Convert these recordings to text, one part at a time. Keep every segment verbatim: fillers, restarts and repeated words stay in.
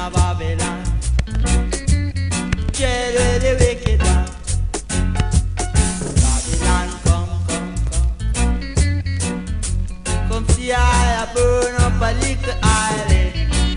a Babylon. Jail where the wicked one. Babylon, come, come, come. Come see I burn up a little island.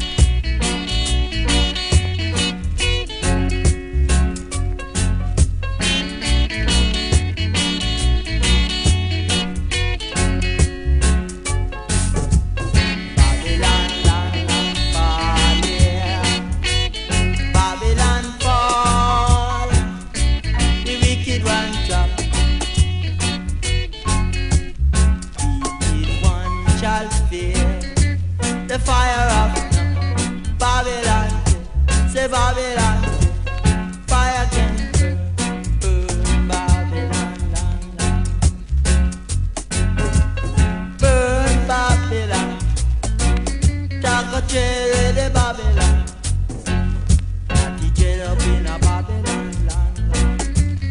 The fire of Babylon, say Babylon, fire can burn, burn Babylon, land, land. Burn Babylon, talk a jail the Babylon, not the jail up in a Babylon, land, land.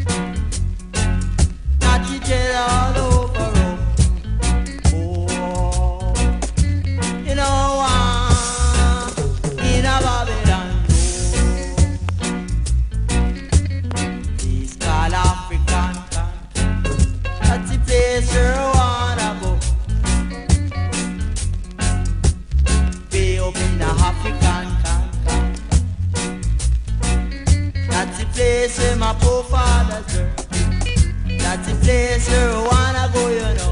Not the jail all over Rome. You know, uh, in a Babylon, this called African country. That's the place where I wanna go. Way up in the African country. That's the place where my forefathers were. That's the place where I wanna go, you know.